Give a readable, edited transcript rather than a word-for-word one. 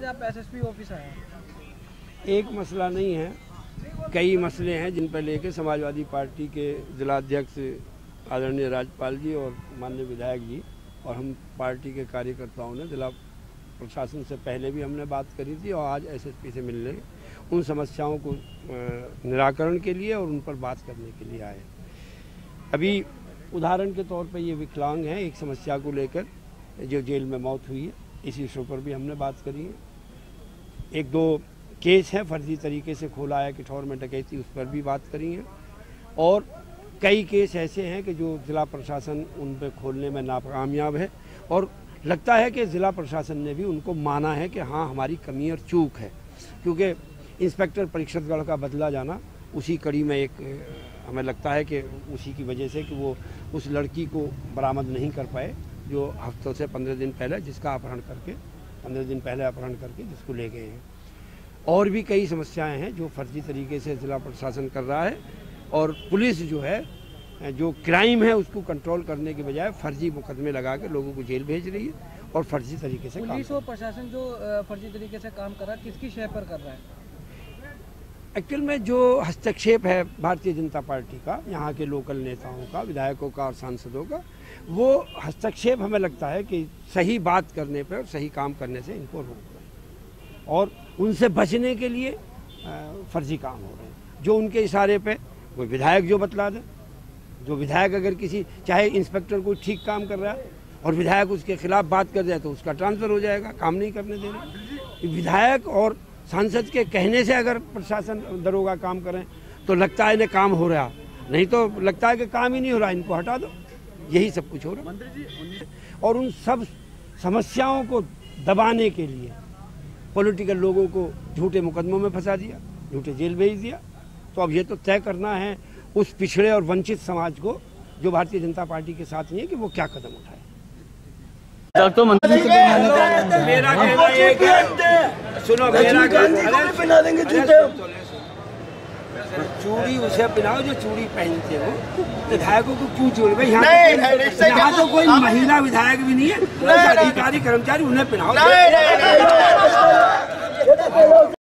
आप SSP office आए हैं? एक मसला नहीं है, कई मसले हैं जिन पर लेके समाजवादी पार्टी के जिलाध्यक्ष आदरणीय राजपाल जी और माननीय विधायक जी और हम पार्टी के कार्यकर्ताओं ने जिला प्रशासन से पहले भी हमने बात करी थी और आज एसएसपी से मिलने उन समस्याओं को निराकरण के लिए और उन पर बात करने के लिए आए। अभी उदाहरण के तौर पर ये विकलांग हैं, एक समस्या को लेकर जो जेल में मौत हुई है, इस इशू पर भी हमने बात करी है। एक दो केस है फर्जी तरीके से खोला है किठौर में डकैती, उस पर भी बात करी है। और कई केस ऐसे हैं कि जो जिला प्रशासन उन पर खोलने में नाकामयाब है और लगता है कि ज़िला प्रशासन ने भी उनको माना है कि हाँ हमारी कमी और चूक है, क्योंकि इंस्पेक्टर परीक्षतगढ़ का बदला जाना उसी कड़ी में एक हमें लगता है कि उसी की वजह से कि वो उस लड़की को बरामद नहीं कर पाए जो हफ्तों से 15 दिन पहले जिसका अपहरण करके 15 दिन पहले अपहरण करके जिसको ले गए हैं। और भी कई समस्याएं हैं जो फर्जी तरीके से ज़िला प्रशासन कर रहा है और पुलिस जो है जो क्राइम है उसको कंट्रोल करने के बजाय फर्जी मुकदमे लगा के लोगों को जेल भेज रही है और फर्जी तरीके से पुलिस और प्रशासन जो फर्जी तरीके से काम कर रहा है किसकी शय पर कर रहा है? एक्चुअल में जो हस्तक्षेप है भारतीय जनता पार्टी का, यहाँ के लोकल नेताओं का, विधायकों का और सांसदों का, वो हस्तक्षेप हमें लगता है कि सही बात करने पर और सही काम करने से इनको रोक रहे हैं और उनसे बचने के लिए फर्जी काम हो रहे हैं। जो उनके इशारे पे कोई विधायक जो बतला दे, जो विधायक अगर किसी चाहे इंस्पेक्टर कोई ठीक काम कर रहा है और विधायक उसके खिलाफ बात कर जाए तो उसका ट्रांसफ़र हो जाएगा, काम नहीं करने देना। विधायक और सांसद के कहने से अगर प्रशासन दरोगा काम करें तो लगता है इन्हें काम हो रहा, नहीं तो लगता है कि काम ही नहीं हो रहा, इनको हटा दो। यही सब कुछ हो रहा है और उन सब समस्याओं को दबाने के लिए पॉलिटिकल लोगों को झूठे मुकदमों में फंसा दिया, झूठे जेल भेज दिया। तो अब ये तो तय करना है उस पिछड़े और वंचित समाज को जो भारतीय जनता पार्टी के साथ नहीं है कि वो क्या कदम उठाए। तो मंत्री से मेरा कहना एक है, सुनो मेरा पहना देंगे जूते, चूड़ी उसे पहनाओ जो चूड़ी पहनते हो। विधायकों को क्यों चूड़ी? भाई यहाँ तो कोई महिला विधायक भी नहीं है, अधिकारी कर्मचारी उन्हें पहनाओ।